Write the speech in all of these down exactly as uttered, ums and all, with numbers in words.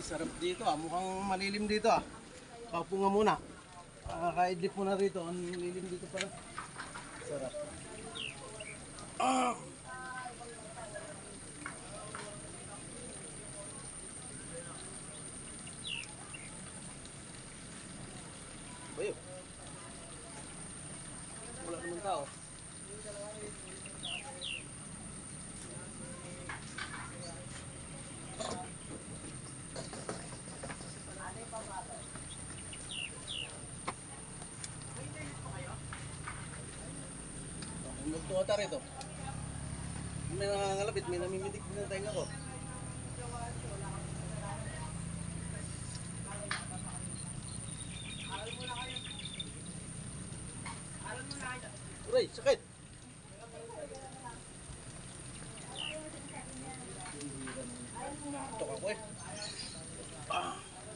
Ay, sarap dito ah. Mukhang malilim dito ah. Paupo nga muna. Kakaidlip muna rito. Ang lilim dito pala. Sarap. Ah! Bayo. Wala naman tao. Magtuwa ta rito. May nangangalapit, may namimitik ng tenga ko. Uray, sakit! Tok ako eh. Ah.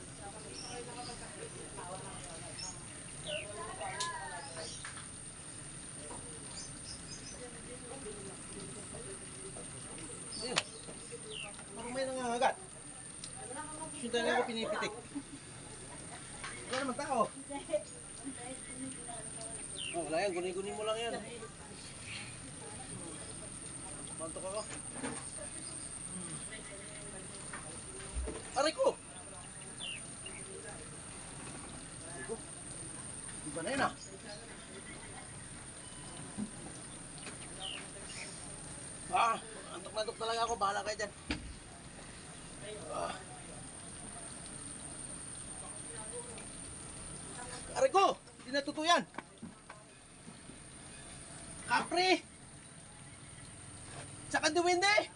Ayun. Parang may nangangagat. Yung tenga ko pinipitik. Wala naman tao. Oh, wala yan. Gunin-gunin mo lang yan. Mantok ako. Aray ko! Aray ko. Iba na yun ah. Ah, antok na antok talaga ako. Bahala kayo dyan. Ah. Aray ko! Hindi natutuyan! Kapre! Saka duwende!